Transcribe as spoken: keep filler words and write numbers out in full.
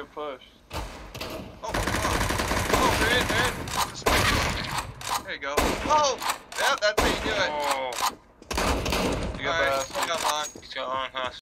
get pushed. Oh, oh, oh, man, man. There you go. Oh, yep, that's how you do it. Oh. You got Alright, best. come on. He's got on, huh?